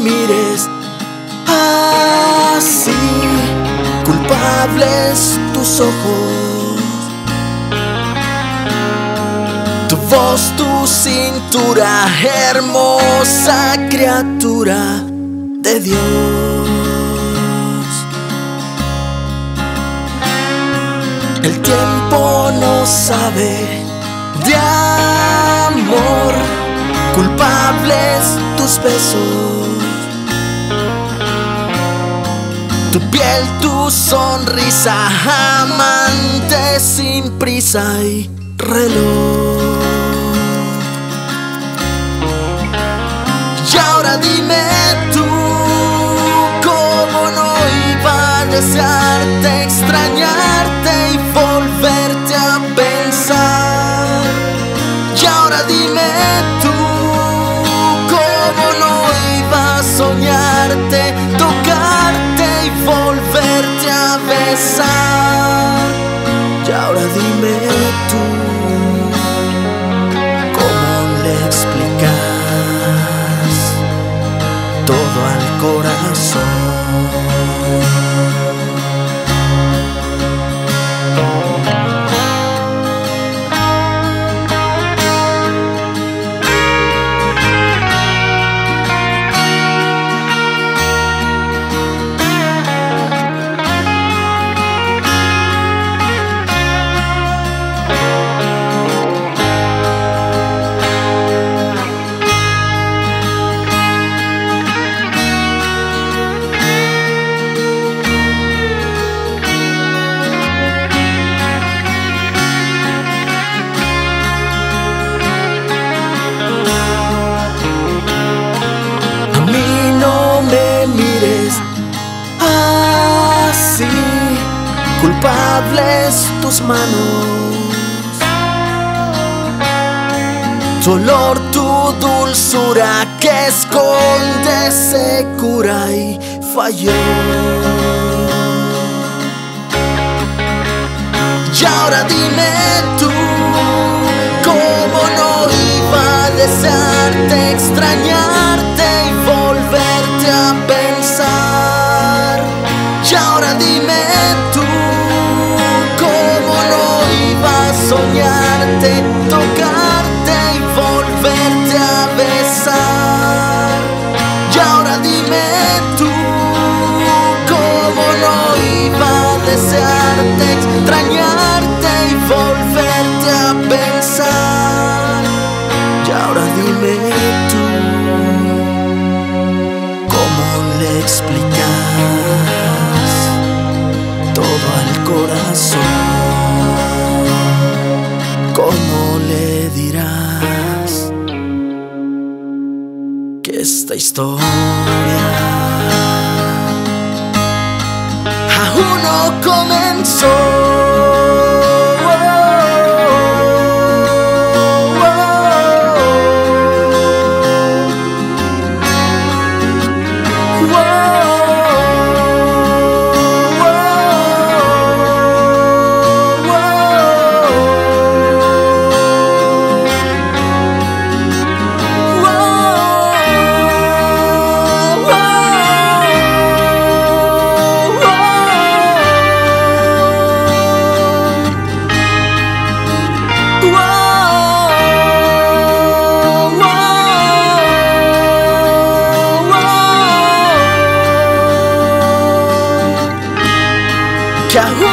mires así, culpables tus ojos, tu voz, tu cintura, hermosa criatura de Dios. El tiempo no sabe de amor, culpables tus besos, tu piel, tu sonrisa, amante sin prisa y reloj. Y ahora dime tú, ¿cómo no iba a desearte, extrañarte y volverte a pensar? Y ahora dime tú, ¿cómo no iba a soñarte, tocarte y volverte a besar? Y ahora dime tú, ¿cómo le explicas todo al corazón? Así, culpables tus manos, tu olor, tu dulzura que esconde, se cura y falló. Y ahora dime tú, ¿cómo no iba a desearte, extrañarte y volverte a pensar? Y ahora dime tú, ¿cómo no iba a soñarte, tocarte y volverte a besar? Y ahora dime tú, ¿cómo no iba a desearte, extrañarte y volverte a pensar? Y ahora dime tú, ¿cómo le explicas todo al corazón? ¿Cómo le dirás que esta historia aún no comenzó? Que aún